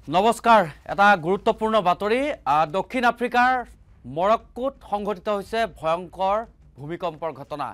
নমস্কাৰ এটা গুৰুত্বপূৰ্ণ বাতৰি দক্ষিণ আফ্ৰিকাৰ মৰক্কোত সংঘটিত হৈছে ভয়ংকৰ ভূমিকম্পৰ ঘটনা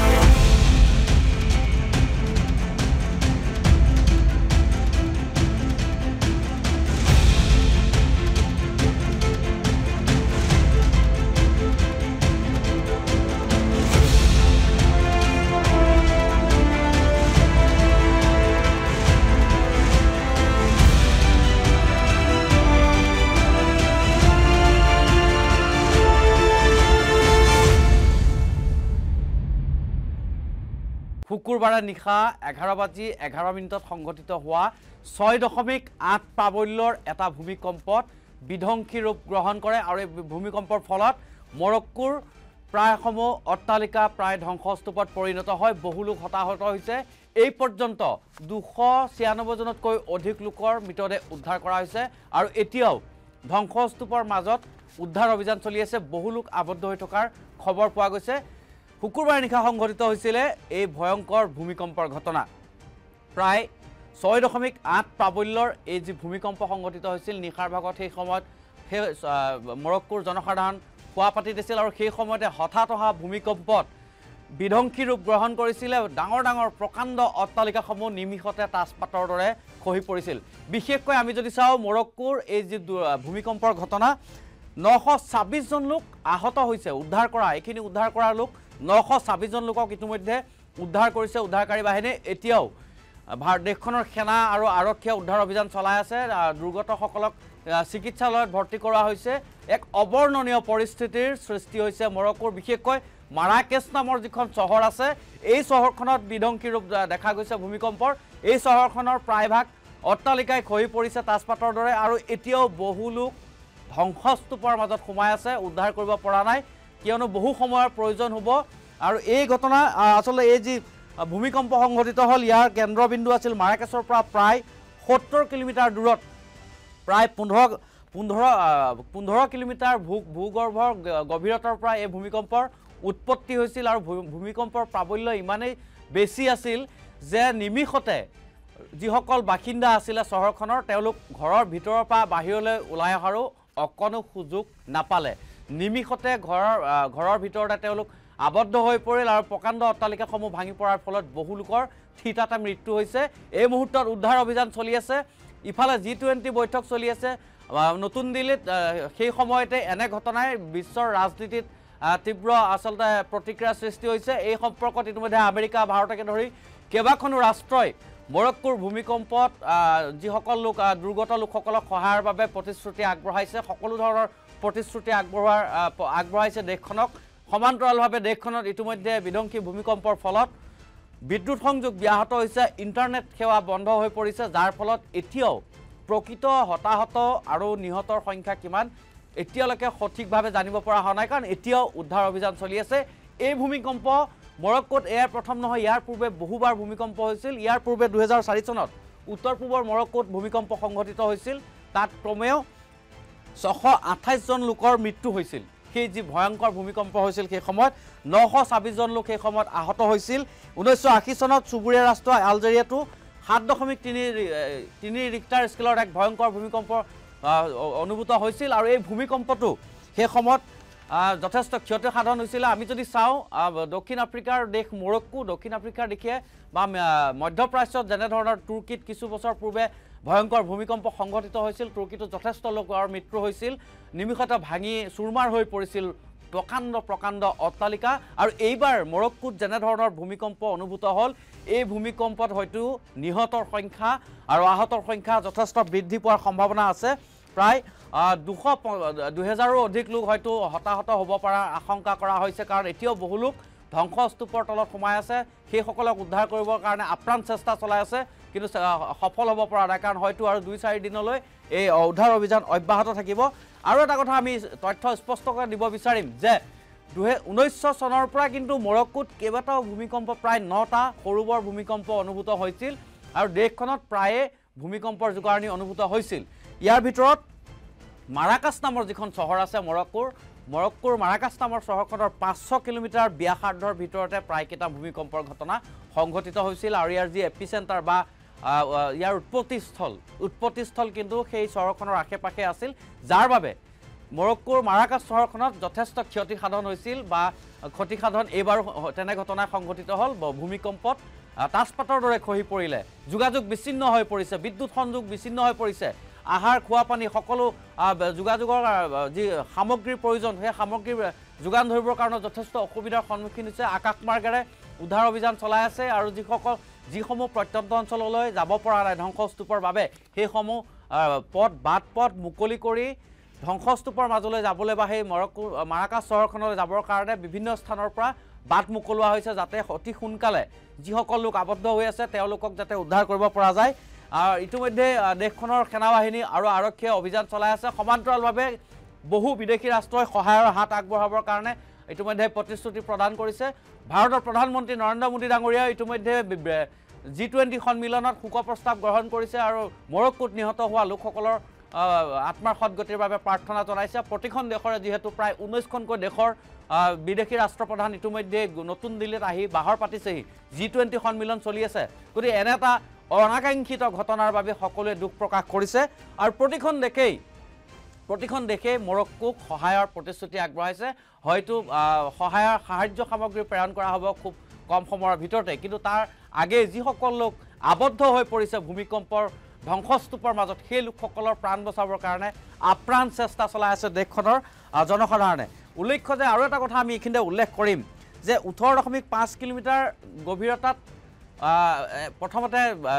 শুকুৰবাৰে নিশা 11:11 সংঘটিত হোৱা 6.8 প্ৰাবল্যৰ এটা ভূমিকম্পত বিধ্বংসী ৰূপ গ্ৰহণ কৰে আৰু এই ভূমিকম্পৰ ফলত মৰক্কোৰ প্ৰায়সমূহ অট্টালিকা প্ৰায় ধ্বংসস্তূপত পৰিণত হয় বহু লোক হতাহত হৈছে এই পৰ্যন্ত 296 জনতকৈ অধিক লোকৰ মৃতদেহ উদ্ধাৰ কৰা হৈছে আৰু এতিয়াও ধ্বংসস্তূপৰ মাজত উদ্ধাৰ অভিযান চলি আছে বহু লোক আবদ্ধ হৈ থকাৰ খবৰ পোৱা গৈছে শুকুৰবাৰে নিশা সংঘটিত হৈছিল এই ভয়ংকৰ ভূমিকম্পৰ ঘটনা প্ৰায় 6.8 প্ৰাবল্যৰ এই যে ভূমিকম্প সংঘটিত হৈছিল নিশাৰ ভাগত সেই সময়ত মৰক্কোৰ জনসাধাৰণ খোৱা পাতি দিছিল আৰু সেই সময়তে হঠাৎ অহা ভূমিকম্পত বিধ্বংসী ৰূপ গ্ৰহণ কৰিছিল ডাঙৰ ডাঙৰ প্ৰকাণ্ড অট্টালিকাসমূহ নিমিষতে তাজপাতৰ দৰে খহি পৰিছিল বিশেষকৈ আমি যদি চাওঁ মৰক্কোৰ এই যে ভূমিকম্পৰ ঘটনা 926 জন লোক আহত হৈছে উদ্ধাৰ কৰা এইখিনি উদ্ধাৰ কৰা লোক 926 জন লোকক ইতিমধ্যে উদ্ধাৰ কৰিছে উদ্ধাৰকাৰী বাহিনী এতিয়াও দেশখনৰ সেনা আৰু আৰক্ষীয়ে উদ্ধাৰ অভিযান চলাই আছে দুৰ্গতসকলক চিকিৎসালয়ত ভৰ্তি কৰা হৈছে এক অবৰ্ণনীয় পৰিস্থিতিৰ সৃষ্টি হৈছে মৰক্কোৰ বিশেষকৈ মাৰাকেছ নামৰ যিখন চহৰ আছে এই চহৰখনত বিধ্বংসী ৰূপ দেখা গৈছে ভূমিকম্পৰ এই চহৰখনৰ প্ৰায়ভাগ অট্টালিকাই খহি পৰিছে তাজপাতৰ দৰে আৰু এতিয়াও বহু লোক ধ্বংসস্তূপৰ মাজত সোমাই আছে উদ্ধাৰ কৰিব পৰা নাই কিয়নো বহু সময়ৰ প্ৰয়োজন হ'ব আৰু এই ঘটনা আসলে এই যে ভূমিকম্প সংঘটিত হল ইয়াৰ কেন্দ্ৰবিন্দু আছিল মাৰাকেছৰ পৰা প্ৰায় 70 কিলোমিটাৰ দূৰত প্ৰায় 15 কিলোমিটাৰ ভূগৰ্ভৰ গভীৰতাৰ পৰা এই ভূমিকম্পৰ উৎপত্তি হৈছিল আৰু ভূমিকম্পৰ প্ৰাবল্য ইমানেই বেছি আছিল যে নিমিষতে যিসকল বাসিন্দা আছিল চহৰখনৰ তেওঁলোক ঘৰৰ ভিতৰৰ পৰা বাহিৰলৈ ওলাই অহাৰো অকণো সুযোগ নাপালে নিমিষতে ঘৰৰ ভিতৰতে তেওঁলোক আবদ্ধ হৈ পৰিল আৰু প্ৰকাণ্ড অট্টালিকাসমূহ ভাঙি পৰাৰ ফলত বহু লোকৰ থিতাতে মৃত্যু হৈছে এই মুহূৰ্তত উদ্ধাৰ অভিযান চলি আছে ইফালে G20 বৈঠক চলি আছে নতুন দিল্লীত সেই সময়তে এনে ঘটনাই বিশ্বৰ ৰাজনীতিত তীব্ৰ আসলতে প্ৰতিক্ৰিয়া সৃষ্টি হৈছে এই সম্পৰ্কত ইতিমধ্যে আমেৰিকা ভাৰতকে ধৰি কেইবাখনো ৰাষ্ট্ৰই মৰক্কোৰ ভূমিকম্পত যিসকল লোক দুৰ্গত লোকসকলক সহায়ৰ বাবে প্ৰতিশ্ৰুতি আগবঢ়াইছে সকলো ধৰণৰ প্ৰতিশ্ৰুতি আগবঢ়াইছে দেশখনক সমান্তৰালভাৱে দেশখনত ইতিমধ্যে বিধ্বংসী ভূমিকম্পৰ ফলত বিদ্যুৎ সংযোগ ব্যাহত হৈছে ইণ্টাৰনেট সেৱা বন্ধ হৈ পৰিছে যাৰ ফলত এতিয়াও প্ৰকৃত হতাহত আৰু নিহতৰ সংখ্যা কিমান এতিয়ালৈকে সঠিকভাৱে জানিব পৰা হোৱা নাই কাৰণ এতিয়াও উদ্ধাৰ অভিযান চলি আছে এই ভূমিকম্প মৰক্কোত এয়াৰ প্ৰথম নহয় ইয়াৰ পূৰ্বে বহুবাৰ ভূমিকম্প হৈছিল ইয়াৰ পূৰ্বে 2004 চনত উত্তৰ পূবৰ মৰক্কোত ভূমিকম্প সংঘটিত হৈছিল তাত ক্ৰমেও 628 জন লোকৰ মৃত্যু হৈছিল সেই যি ভয়ংকৰ ভূমিকম্প হৈছিল সেই সময়ত 926 জন লোক সেই সময়ত আহত হৈছিল 1980 চনত চুবুৰীয়া ৰাষ্ট্ৰ আলজেৰিয়াটো 7.3 ৰিক্টাৰ স্কেলৰ এক ভয়ংকৰ ভূমিকম্প অনুভূত হৈছিল আৰু এই ভূমিকম্পটো সেই সময়ত যথেষ্ট ক্ষতি সাধন হৈছিল আমি যদি চাওঁ দক্ষিণ আফ্ৰিকাৰ দেশ মৰক্কো দক্ষিণ আফ্ৰিকাৰ দিশে বা মধ্যপ্ৰাচ্যত যেনে ধৰণৰ তুৰ্কীত কিছু বছৰ পূৰ্বে ভয়ংকৰ ভূমিকম্প সংঘটিত হৈছিল তুৰ্কীতো যথেষ্ট লোকৰ মৃত্যু হৈছিল নিমিষতে ভাঙি চুৰমাৰ হৈ পৰিছিল প্ৰকাণ্ড অট্টালিকা আৰু এইবাৰ মৰক্কোত যেনে ধৰণৰ ভূমিকম্প অনুভূত হ'ল এই ভূমিকম্পত হয়তো নিহতৰ সংখ্যা আৰু আহতৰ সংখ্যা যথেষ্ট বৃদ্ধি পোৱাৰ সম্ভাৱনা আছে প্ৰায় 2000ৰো অধিক লোক হয়তো হতাহত হ'ব পৰা আশংকা কৰা হৈছে কাৰণ এতিয়াও বহু লোক ধ্বংসস্তূপৰ তলত সোমাই আছে সেইসকলক উদ্ধাৰ কৰিবৰ কাৰণে আপ্ৰাণ চেষ্টা চলাই আছে কিন্তু সফল হ'ব পৰা নাই কাৰণ হয়তো আৰু 2-4 দিনলৈ এই উদ্ধাৰ অভিযান অব্যাহত থাকিব আৰু এটা কথা আমি তথ্য স্পষ্টকৈ দিব বিচাৰিম যে 1900 চনৰ পৰা কিন্তু মৰক্কোত কেইবাটাও ভূমিকম্প প্ৰায় 9টা সৰু বৰ ভূমিকম্প অনুভূত হৈছিল আৰু দেশখনত প্ৰায়ে ভূমিকম্পৰ জোকাৰণি অনুভূত হৈছিল ইয়াৰ ভিতৰত মাৰাকাছ নামৰ যিখন চহৰ আছে মৰক্কোৰ মাৰাকাছ নামৰ চহৰখনৰ 500 কিলোমিটাৰ ব্যাসাৰ্ধৰ ভিতৰতে প্ৰায় কেইটা ভূমিকম্পৰ ঘটনা সংঘটিত হৈছিল আৰু ইয়াৰ যি এপিচেণ্টাৰ বা ইয়াৰ উৎপত্তিস্থল কিন্তু সেই চহৰখনৰ আশে-পাশে আছিল যাৰ বাবে মৰক্কোৰ মাৰাকাছ চহৰখনত যথেষ্ট ক্ষতি সাধন হৈছিল বা ক্ষতি সাধন এইবাৰ তেনে ঘটনা সংঘটিত হ'ল ভূমিকম্পত তাজপাতৰ দৰে খহি পৰিলে যোগাযোগ বিচ্ছিন্ন হৈ পৰিছে বিদ্যুৎ সংযোগ বিচ্ছিন্ন হৈ পৰিছে আহাৰ খোৱা পানী সকলো যোগাযোগৰ যি সামগ্ৰীৰ প্ৰয়োজন সেই সামগ্ৰী যোগান ধৰিবৰ কাৰণে যথেষ্ট অসুবিধাৰ সন্মুখীন হৈছে আকাশমাৰ্গেৰে উদ্ধাৰ অভিযান চলাই আছে আৰু যিসমূহ প্ৰত্যন্ত অঞ্চললৈ যাব পৰা নাই ধ্বংসস্তূপৰ বাবে সেইসমূহ বাট মুকলি কৰি ধ্বংসস্তূপৰ মাজলৈ যাবলৈ বা সেই মাৰাকাছ চহৰখনলৈ যাবৰ কাৰণে বিভিন্ন স্থানৰ পৰা বাট মুকলোৱা হৈছে যাতে অতি সোনকালে যিসকল লোক আবদ্ধ হৈ আছে তেওঁলোকক যাতে উদ্ধাৰ কৰিব পৰা যায় ইতিমধ্যে দেশখনৰ সেনাবাহিনী আৰু আৰক্ষীয়ে অভিযান চলাই আছে সমান্তৰালভাৱে বহু বিদেশী ৰাষ্ট্ৰই সহায়ৰ হাত আগবঢ়াবৰ কাৰণে ইতিমধ্যে প্ৰতিশ্ৰুতি প্ৰদান কৰিছে ভাৰতৰ প্ৰধানমন্ত্ৰী নৰেন্দ্ৰ মোদী ডাঙৰীয়াই ইতিমধ্যে G20 সন্মিলনত শোক প্ৰস্তাৱ গ্ৰহণ কৰিছে আৰু মৰক্কোত নিহত হোৱা লোকসকলৰ আত্মাৰ সদগতিৰ বাবে প্ৰাৰ্থনা জনাইছে প্ৰতিখন দেশৰে যেহেতু প্ৰায় 19খনকৈ দেশৰ বিদেশী ৰাষ্ট্ৰপ্ৰধান ইতিমধ্যে নতুন দিল্লীত আহি বাহৰ পাতিছেহি G20 সন্মিলন চলি আছে গতি এনে এটা অনাকাংক্ষিত ঘটনাৰ বাবে সকলোৱে দুখ প্ৰকাশ কৰিছে আৰু প্ৰতিখন দেশে মৰক্কোক সহায়ৰ প্ৰতিশ্ৰুতি আগবঢ়াইছে হয়তো সাহায্য সামগ্ৰী প্ৰেৰণ কৰা হ'ব খুব কম সময়ৰ ভিতৰতে কিন্তু তাৰ আগে যিসকল লোক আবদ্ধ হৈ পৰিছে ভূমিকম্পৰ ধ্বংসস্তূপৰ মাজত সেই লোকসকলৰ প্ৰাণ বচাবৰ কাৰণে আপ্ৰাণ চেষ্টা চলাই আছে দেশখনৰ জনসাধাৰণে উল্লেখ্য যে আৰু এটা কথা আমি এইখিনিতে উল্লেখ কৰিম যে 18.5 কিলোমিটাৰ গভীৰতাত প্ৰথমতে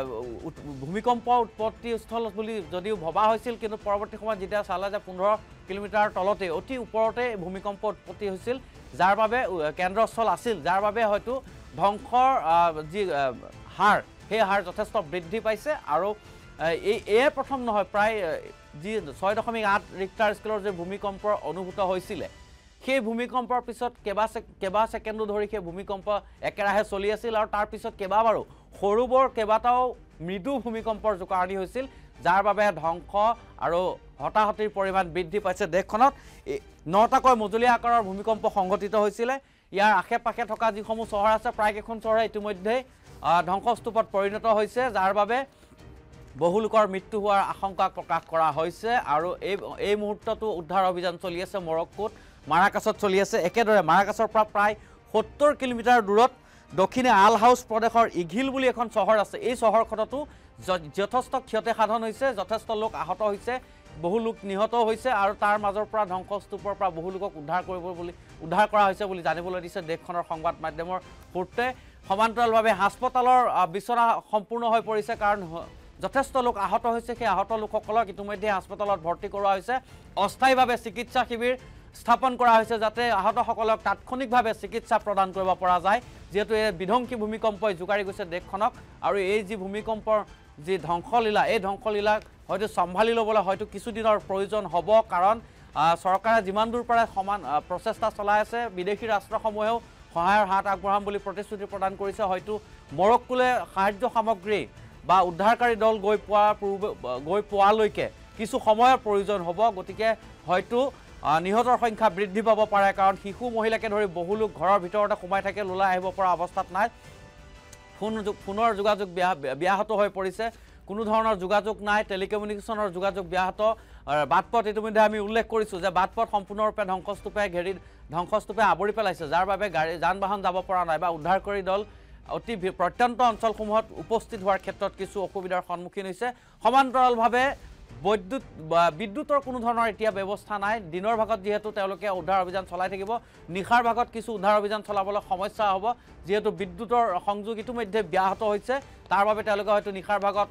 ভূমিকম্প উৎপত্তিস্থল বুলি যদিও ভবা হৈছিল কিন্তু পৰৱৰ্তী সময়ত যেতিয়া চালে যে 15 কিলোমিটাৰ তলতে অতি ওপৰতে ভূমিকম্প উৎপত্তি হৈছিল যাৰ বাবে কেন্দ্ৰস্থল আছিল যাৰ বাবে হয়তো ধ্বংসৰ যি হাৰ সেই হাৰ যথেষ্ট বৃদ্ধি পাইছে আৰু এই প্ৰথম নহয় প্ৰায় যি 6.8 ৰিক্টাৰ স্কেলৰ যে ভূমিকম্পৰ অনুভূত হৈছিল সেই ভূমিকম্পৰ পিছত কেবা সেকেন্ড ধৰি সেই ভূমিকম্প একেৰাহে চলি আছিল আৰু তাৰ পিছত কেবাবাৰো সৰুবৰ কেবাটাও মৃদু ভূমিকম্পৰ জোকাৰণি হৈছিল যাৰ বাবে ধ্বংস আৰু হতাহতিৰ পৰিমাণ বৃদ্ধি পাইছে দেশখনত 9টাকৈ মজলীয়া আকাৰৰ ভূমিকম্প সংঘটিত হৈছিল ইয়াৰ আশে-পাশে থকা যিসমূহ চহৰ আছে প্ৰায় কেইখন চহৰ ইতিমধ্যে ধ্বংসস্তূপত পৰিণত হৈছে যাৰ বাবে বহু লোকৰ মৃত্যু হোৱাৰ আশংকা প্ৰকাশ কৰা হৈছে আৰু এই মুহূৰ্তটো উদ্ধাৰ অভিযান চলি আছে মৰক্কোত মাৰাকাছত চলি আছে একেদৰে মাৰাকাছৰ পৰা প্ৰায় 70 কিলোমিটাৰ দূৰত দক্ষিণে আল হাউছ প্ৰদেশৰ ইঘিল বুলি এখন চহৰ আছে এই চহৰখনতো যথেষ্ট ক্ষতি সাধন হৈছে যথেষ্ট লোক আহত হৈছে বহু লোক নিহত হৈছে আৰু তাৰ মাজৰ পৰা ধ্বংসস্তূপৰ পৰা বহু লোকক উদ্ধাৰ কৰা হৈছে বুলি জানিবলৈ দিছে দেশখনৰ সংবাদ মাধ্যমৰ সূত্ৰে সমান্তৰালভাৱে হাস্পতালৰ বিচৰা সম্পূৰ্ণ হৈ পৰিছে কাৰণ যথেষ্ট লোক আহত হৈছে সেই আহত লোকসকলক ইতিমধ্যে হাস্পতালত ভৰ্তি কৰোৱা হৈছে অস্থায়ীভাৱে চিকিৎসা শিবিৰ স্থাপন কৰা হৈছে যাতে আহতসকলক তাৎক্ষণিকভাৱে চিকিৎসা প্ৰদান কৰিব পৰা যায় যেহেতু এই বিধ্বংসী ভূমিকম্পই জোকাৰি গৈছে দেশখনক আৰু এই যি ভূমিকম্পৰ যি ধ্বংসলীলা এই ধ্বংসলীলাক হয়তো সম্ভালি ল'বলৈ হয়তো কিছুদিনৰ প্ৰয়োজন হ'ব কাৰণ চৰকাৰে যিমান দূৰ পাৰে সমান প্ৰচেষ্টা চলাই আছে বিদেশী ৰাষ্ট্ৰসমূহেও সহায়ৰ হাত আগবঢ়াম বুলি প্ৰতিশ্ৰুতি প্ৰদান কৰিছে হয়তো মৰক্কোলৈ সাহায্য সামগ্ৰী বা উদ্ধাৰকাৰী দল গৈ পোৱালৈকে কিছু সময়ৰ প্ৰয়োজন হ'ব গতিকে হয়তো নিহতৰ সংখ্যা বৃদ্ধি পাব পাৰে কাৰণ শিশু মহিলাকে ধৰি বহু লোক ঘৰৰ ভিতৰতে সোমাই থাকে ওলাই আহিব পৰা অৱস্থাত নাই ফোনৰ যোগাযোগ ব্যাহত হৈ পৰিছে কোনো ধৰণৰ যোগাযোগ নাই টেলিকমিউনিকেশ্যনৰ যোগাযোগ ব্যাহত বাটপথ ইতিমধ্যে আমি উল্লেখ কৰিছোঁ যে বাটপথ সম্পূৰ্ণৰূপে ধ্বংসস্তূপে আৱৰি পেলাইছে যাৰ বাবে যান বাহন যাব পৰা নাই বা উদ্ধাৰকাৰী দল অতি প্ৰত্যন্ত অঞ্চলসমূহত উপস্থিত হোৱাৰ ক্ষেত্ৰত কিছু অসুবিধাৰ সন্মুখীন হৈছে সমান্তৰালভাৱে বিদ্যুতৰ কোনো ধৰণৰ এতিয়া ব্যৱস্থা নাই দিনৰ ভাগত যেহেতু তেওঁলোকে উদ্ধাৰ অভিযান চলাই থাকিব নিশাৰ ভাগত কিছু উদ্ধাৰ অভিযান চলাবলৈ সমস্যা হ'ব যেহেতু বিদ্যুতৰ সংযোগ ইতিমধ্যে ব্যাহত হৈছে তাৰ বাবে তেওঁলোকে হয়তো নিশাৰ ভাগত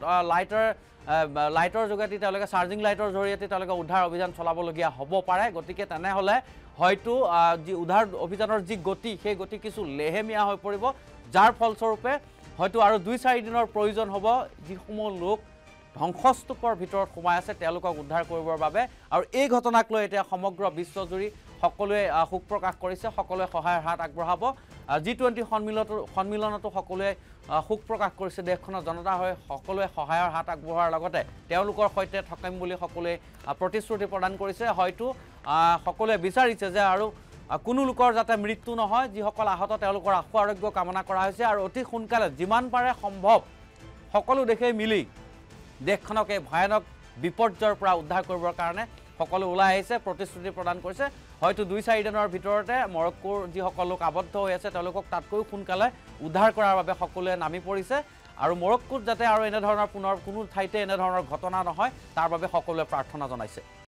লাইটৰ যোগেদি তেওঁলোকে চাৰ্জিং লাইটৰ জৰিয়তে তেওঁলোকে উদ্ধাৰ অভিযান চলাবলগীয়া হ'ব পাৰে গতিকে তেনেহ'লে হয়তো যি উদ্ধাৰ অভিযানৰ যি গতি সেই গতি কিছু লেহেমীয়া হৈ পৰিব যাৰ ফলস্বৰূপে হয়তো আৰু 2-4 দিনৰ প্ৰয়োজন হ'ব যিসমূহ লোক ধ্বংসস্তূপৰ ভিতৰত সোমাই আছে তেওঁলোকক উদ্ধাৰ কৰিবৰ বাবে আৰু এই ঘটনাক লৈ এতিয়া সমগ্ৰ বিশ্বজুৰি সকলোৱে শোক প্ৰকাশ কৰিছে সকলোৱে সহায়ৰ হাত আগবঢ়াব G20 সন্মিলনতো সকলোৱে শোক প্ৰকাশ কৰিছে দেশখনৰ জনতা হৈ সকলোৱে সহায়ৰ হাত আগবঢ়োৱাৰ লগতে তেওঁলোকৰ সৈতে থাকিম বুলি সকলোৱে প্ৰতিশ্ৰুতি প্ৰদান কৰিছে হয়তো সকলোৱে বিচাৰিছে যে আৰু কোনো লোকৰ যাতে মৃত্যু নহয় যিসকল আহত তেওঁলোকৰ আশু আৰোগ্য কামনা কৰা হৈছে আৰু অতি সোনকালে যিমান পাৰে সম্ভৱ সকলো দেশে মিলি দেশখনক এই ভয়ানক বিপৰ্যয়ৰ পৰা উদ্ধাৰ কৰিবৰ কাৰণে সকলো ওলাই আহিছে প্ৰতিশ্ৰুতি প্ৰদান কৰিছে হয়তো 2-4 দিনৰ ভিতৰতে মৰক্কোৰ যিসকল লোক আবদ্ধ হৈ আছে তেওঁলোকক তাতকৈ সোনকালে উদ্ধাৰ কৰাৰ বাবে সকলোৱে নামি পৰিছে আৰু মৰক্কোত যাতে আৰু এনে ধৰণৰ পুনৰ কোনো ঠাইতে এনে ধৰণৰ ঘটনা নহয় তাৰ বাবে সকলোৱে প্ৰাৰ্থনা জনাইছে